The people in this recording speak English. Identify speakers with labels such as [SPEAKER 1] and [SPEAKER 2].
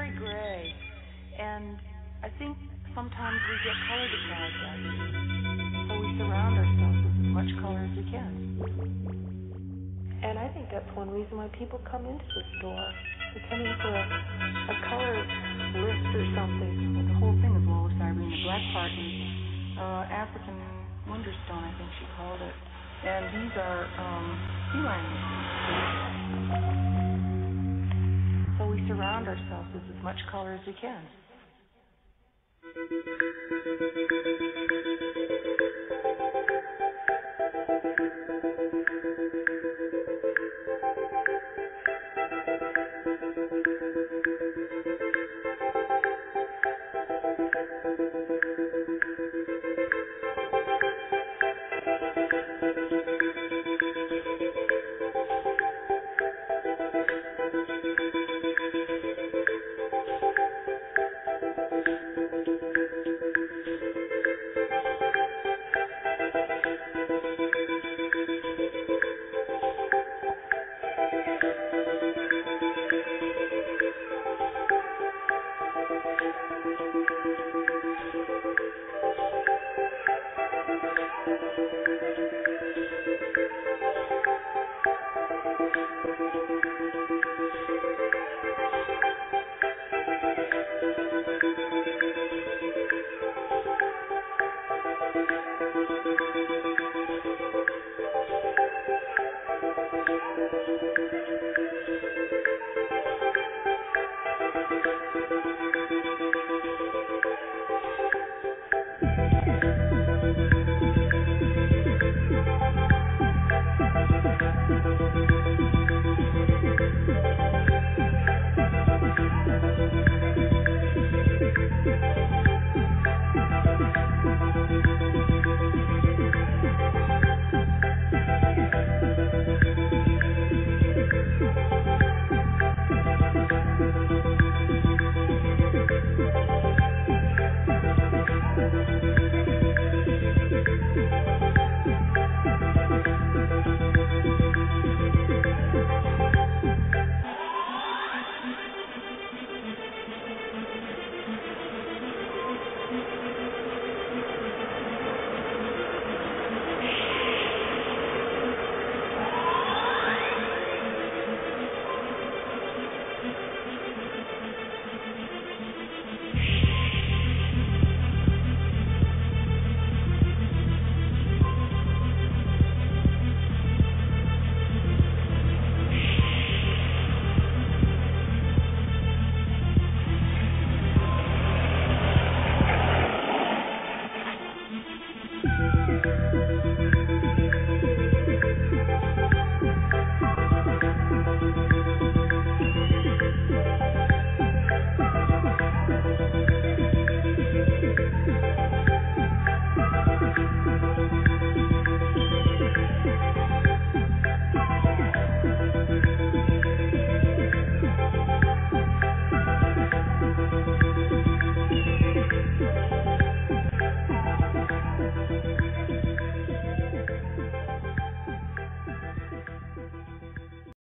[SPEAKER 1] very gray, and I think sometimes we get color deprived out here, so we surround ourselves with as much color as we can. And I think that's one reason why people come into the store. They come in for a color list or something. Well, the whole thing is Lola. The black part is African Wonderstone, I think she called it. And these are sea lions. So we surround ourselves with as much color as we can.